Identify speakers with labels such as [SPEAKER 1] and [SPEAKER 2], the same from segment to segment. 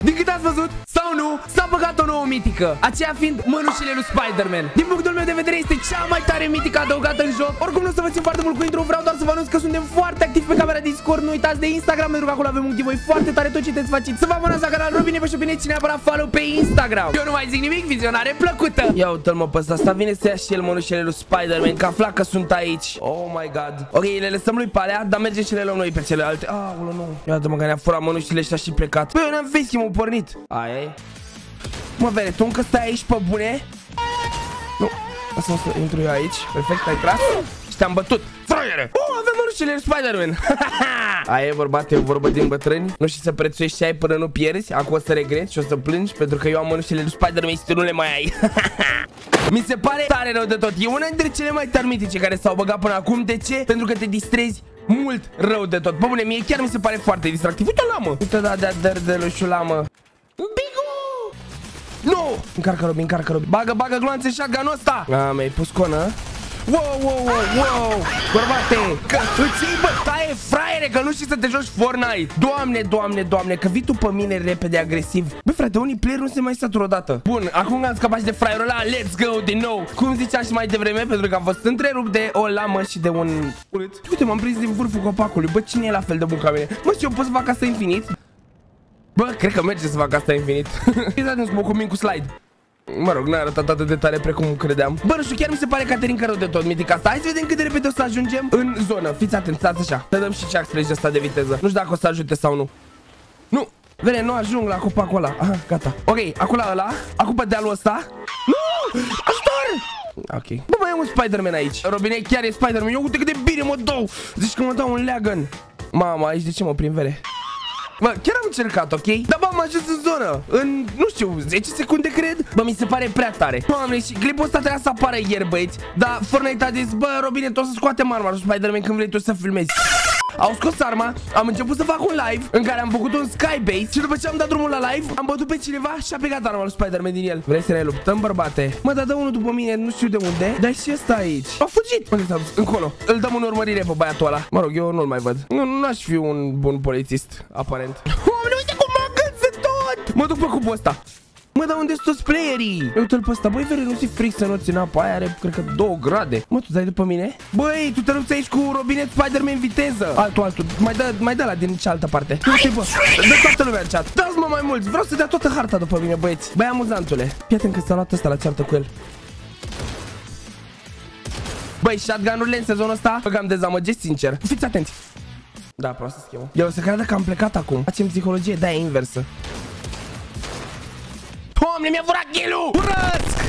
[SPEAKER 1] Din cât ați văzut sau nu, s-a băgat o nouă mitică, aceea fiind mănușile lui Spider-Man. Din punctul meu de vedere este cea mai tare mitică adăugată în joc. Oricum nu o să vă țin foarte mult cu intro, vreau doar să vă anunț că suntem foarte activi pe camera Discord. Nu uitați de Instagram, pentru că acolo avem un giveaway foarte tare. Tot ce te faceți să vă abonați la canal Robine pe Shopine și neapărat follow pe Instagram. Eu nu mai zic nimic, vizionare plăcută. Ia uite-l mă pe ăsta, vine să ia și el mănușile lui Spider-Man, că afla că sunt aici. Oh my god. Ok, le lăsăm lui pe alea, dar mergem și le luăm noi pe celelalte. Aoleu, nu. Iată-mă că ne-a furat mănușile ăștia și plecat. Băi, eu n-am facecam-ul pornit. Aia e. Mă, vere, tu încă stai aici pe bune? Nu, asta o să intru eu aici. Perfect, ai tras și te-am bătut. Fraiere! Avem mănușile lui Spider-Man. Aia e vorba, e o vorbă din bătrâni. Nu știi să prețuiești ce ai până nu pierzi. Acum o să regreți și o să plângi pentru că eu am mănușile lui Spider-Man și tu nu le mai ai. Mi se pare tare rău de tot. E una dintre cele mai tari mitice care s-au băgat până acum. De ce? Pentru că te distrezi mult rău de tot. Bă, bune, mie chiar mi se pare foarte distractiv. Uite-l la, mă. Uite, da, de lușula, mă. Bigu! Nu! Încarcă, Robin, încarcă, Robin. Bagă gloanțe shotgun-ul ăsta. Mi-ai pus conă. Wow. Bărbate, că îți iei bătaie, fraiere, că nu știi să te joci Fortnite. Doamne, că vii tu pe mine repede agresiv. Bă, frate, unii player nu se mai satură odată. Bun, acum că am scăpat și de fraierul ăla, let's go din nou. Cum ziceam și mai devreme, pentru că am fost întrerupt de o lamă și de un urât. Uite, m-am prins din vârful copacului. Bă, cine e la fel de bun ca mine? Mă, și eu pot să fac asta infinit? Bă, cred că merge să fac asta infinit. Uitați-mi să mă combin cu slide. Mă rog, n-a arătat atât de tare precum credeam. Bă, nu știu, chiar mi se pare Caterinca rău de tot mitica asta. Hai să vedem cât de repede o să ajungem în zonă. Fiți atenți, stați așa. Să dăm și check strage ăsta de viteză. Nu știu dacă o să ajute sau nu. Nu, vede, nu ajung la copacul ăla. Aha, gata. Ok, acum la ăla, acum pe dealul ăsta. Nu! Ajutor! Ok. Bă, mai e un Spider-Man aici. Robine, chiar e Spider-Man. Eu uite cât de bine mă dau. Zici că mă dau un leagăn. Mama, aici de ce mă prind, vere? Bă, chiar am încercat, ok? Dar bă, am ajuns în zonă în, nu știu, 10 secunde, cred. Bă, mi se pare prea tare. Doamne, și clipul ăsta trebuia să apară ieri, băieți. Dar Fortnite a zis, bă, Robine, tu o să scoatem arma lui Spider-Man când vrei tu să filmezi. Au scos arma, am început să fac un live în care am făcut un skybase și după ce am dat drumul la live, am bătut pe cineva și a plecat arma lui Spider-Man din el. Vrei să ne luptăm, bărbate? Mă, dă unul după mine, nu știu de unde. Dar și ăsta aici. A fugit. Unde s-a dus? Încolo. Îl dăm în urmărire pe băiatul ăla. Mă rog, eu nu-l mai văd. Nu aș fi un bun polițist, aparent. Oameni, uite cum mă agăță tot! Mă duc pe cubul ăsta. Mă, dar unde sunt toți playerii? Uite-l pe ăsta. Băi, vere, nu ți fric să nu țin apa aia, are, cred că 2 grade. Mă, tu dai după mine? Băi, tu te lupți aici cu Robinet Spider-Man viteză. Altul. Mai dă la din cealaltă parte. Du-te, bă. Dă toată lumea în chat. Dați mă mai mulți. Vreau să dea toată harta după mine, băieți. Băi, amuzantule. Fii atent că s-a luat ăsta la ceartă cu el. Băi, shotgun-urile în sezonul ăsta băgam dezamăgit, sincer. Fiți atenți. Da, proastă schemă. Eu o să cred că am plecat acum. Facem psihologie de aia inversă. Doamne, mi-a furat kill-ul! Urăsc!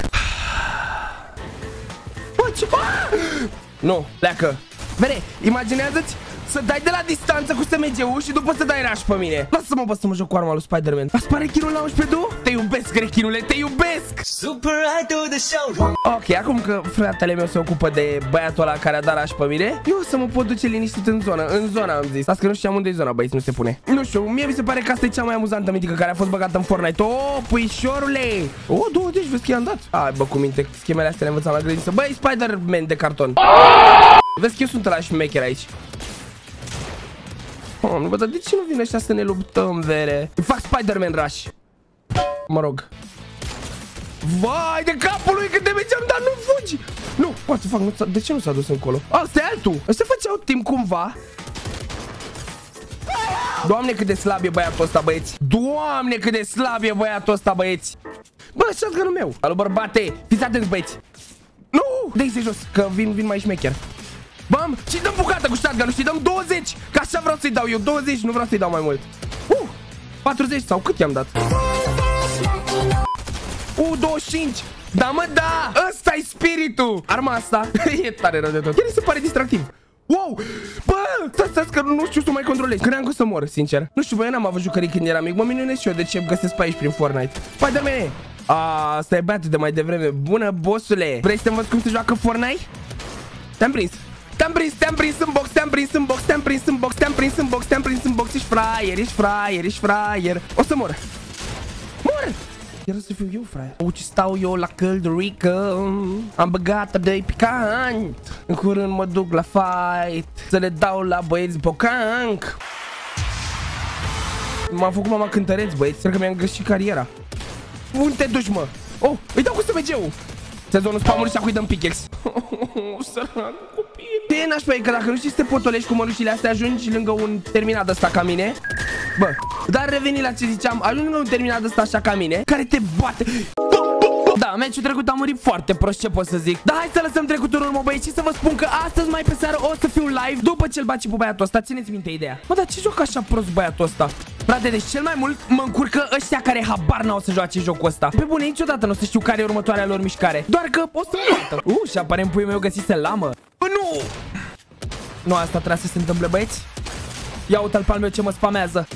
[SPEAKER 1] Bă, ce... Nu, pleacă. Vere, imaginează-ți să dai de la distanță cu SMG-ul și după să dai rush pe mine. Lasă-mă, bă, să mă joc cu arma lui Spider-Man. Îți pare kill-ul la 11-2? Te iubesc, rechinule, te iubesc! Super idol de show. Ok, acum că fratele meu se ocupă de băiatul ăla care a dat rush pe mine, eu o să mă pot duce liniștit în zonă. În zona am zis. Las că nu știam unde e zona, băieți, nu se pune. Nu știu, mie mi se pare că asta e cea mai amuzantă mitică care a fost băgată în Fortnite. Oh, puișorule! Oh, 20, vezi că i-am dat. Hai, bă, cu minte, schemele astea le învățam la grădiniță. Băi, Spider-Man de carton. Vezi că eu sunt la șmecher aici. Oh, nu, bă, dar de ce nu vin ăștia să ne luptăm, vere? Îi fac Spider-Man rush. Mă rog. Vai de capul lui, cât de mergeam, dar nu fugi. Nu, poate fac, de ce nu s-a dus încolo? Asta e altul. Ăștia făceau timp cumva. Doamne, cât de slab e băiatul ăsta, băieți. Doamne, cât de slab e băiatul ăsta, băieți. Bă, shotgun-ul meu. Alo, bărbate, fiți atenți, băieți. Nu, dă-i jos, că vin mai șmecher. Bam, și dăm bucată cu shotgun-ul și dăm 20. Că așa vreau să-i dau eu, 20, nu vreau să-i dau mai mult. 40 sau cât i-am dat? 25. Da, mă, da, ăsta-i spiritul. Arma asta e tare rău de tot. Chiar se pare distractiv. Wow, bă, stați că nu știu să mai controlez. Credeam că o să mor, sincer. Nu știu, bă, eu n-am avut jucării când eram mic. Mă minunez și eu de ce găsesc pe aici prin Fortnite. Spider-Man. Asta e băiatul de mai devreme. Bună, bossule. Vrei să te învăț cum se joacă Fortnite? Te-am prins. Te-am prins în box, te-am prins în box, te-am prins în box, te-am prins în box, te-am prins în box. Ești fraier. O să mor. Mor! Era să fiu eu, fraier. Uite, stau eu la căldurică. Am băgat de picant. În curând mă duc la fight să le dau la băieți bocanc. M-am făcut mama cântăreț, băieți. Cred că mi-am greșit cariera. Unde te duci, mă? Oh, îi dau cu SMG-ul. Sezonul spamului și acui dăm pickaxe. Săran copil. Ce nașpa e că dacă nu știi să te potolești cu mănușile astea, ajungi lângă un terminat ăsta ca mine. Bă, dar reveni la ce ziceam. Ajungi lângă un terminat ăsta așa ca mine, care te bate. Da, meciul trecut a murit foarte prost, ce pot să zic. Dar hai să lăsăm trecutul în urmă, băieți, și să vă spun că astăzi mai pe seară o să fiu live după ce-l baci pe băiatul ăsta. Țineți minte ideea. Mă, dar ce joc așa prost băiatul ăsta? Frate, deci cel mai mult mă încurcă ăștia care habar n-au să joace jocul ăsta. Pe bune, niciodată nu o să știu care e următoarea lor mișcare. Doar că o să mă bată. Și aparent puiul meu găsise lamă. Nu! Nu, asta trebuia să se întâmple, băieți. Ia uite-l pe al meu ce mă spamează.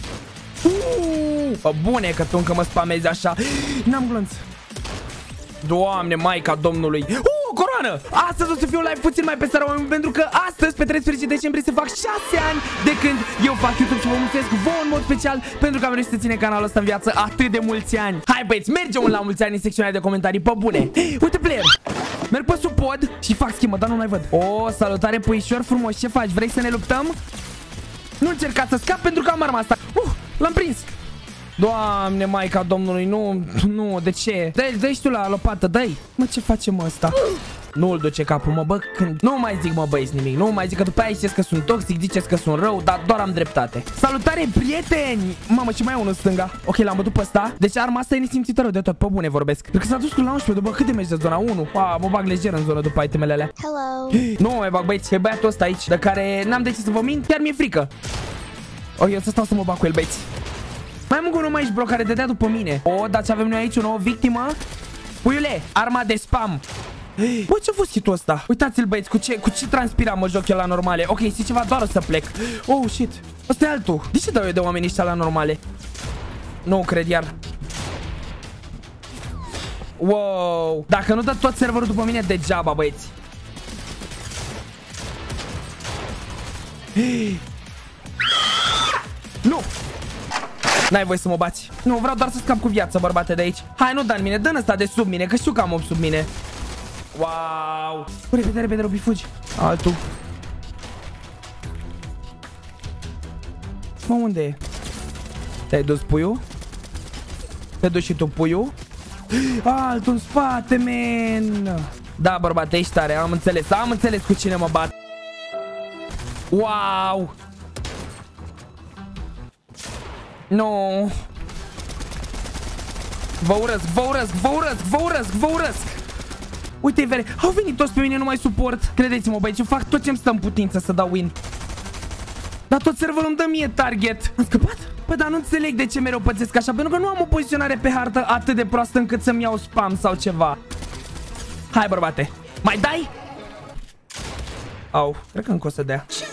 [SPEAKER 1] Bune că tu încă mă spamezi așa. N-am glonț. Doamne, Maica Domnului. Coroană! Astăzi o să fiu live puțin mai pe seara, pentru că astăzi, pe 13 decembrie, se fac 6 ani de când eu fac YouTube și vă mulțumesc vouă în mod special pentru că am reușit să ține canalul ăsta în viață atât de mulți ani. Hai, băieți, mergem la mulți ani în secțiunea de comentarii, pe bune. Uite, player! Merg pe sub pod și fac schimbă, dar nu mai văd. Salutare, puișor frumos, ce faci? Vrei să ne luptăm? Nu încerca să scap pentru că am arma asta. L-am prins. Doamne, Maica Domnului, nu, de ce? Dă-i și tu la lopată, dă-i. Mă, ce facem ăsta? Nu-l duce capul, mă, bă, când... Nu mai zic, mă, băieți, nimic. Nu mai zic că după aia ziceți că sunt toxic, ziceți că sunt rău, dar doar am dreptate. Salutare, prieteni! Mamă, ce mai e unul în stânga? Ok, l-am bătut pe ăsta. Deci arma asta e nesimțită rău de tot, pe bune vorbesc. Cred că s-a dus cu la 11, după cât de mergi de zona 1? Mă bag lejer în zonă după itemele alea.
[SPEAKER 2] Hello.
[SPEAKER 1] Nu mai bag, băieți, e băiatul ăsta aici, de care n-am de ce să vă mint, chiar mi-e frică. Ok, eu să stau să mă bag cu el, băieți. Mai am încă unul aici, bro, care dădea după mine. Dar ce avem noi aici, o nouă victimă. Puiule, arma de spam. Bă, ce-a fost hitul ăsta? Uitați-l, băieți, cu ce transpira mă joc eu la normale. Ok, știi ceva, doar o să plec. Oh, shit, ăsta e altul. De ce dau eu de oamenii ăștia la normale? Nu cred iar. Wow. Dacă nu dă tot serverul după mine, degeaba, băieți. Nu! N-ai voie să mă bați. Nu, vreau doar să scap cu viață, bărbate, de aici. Hai, nu da în mine, dă-n ăsta de sub mine, că știu că am 8 sub mine. Wow. Repede, repede, Robi, fugi. Altul. Mă, unde e? Te-ai dus, puiul? Te duci și tu, puiul? Altul în spate, man. Da, bărbate, ești tare, am înțeles cu cine mă bat. Wow. Nu. Vă urăsc. Uite-i, vere. Au venit toți pe mine, nu mai suport. Credeți-mă, băieți, eu fac tot ce-mi stă în putință să dau win. Dar tot serverul îmi dă mie target. Am scăpat? Păi, dar nu înțeleg de ce mereu pățesc așa, pentru că nu am o poziționare pe hartă atât de proastă încât să-mi iau spam sau ceva. Hai, bărbate. Mai dai? Au, cred că încă o să dea.
[SPEAKER 2] Ce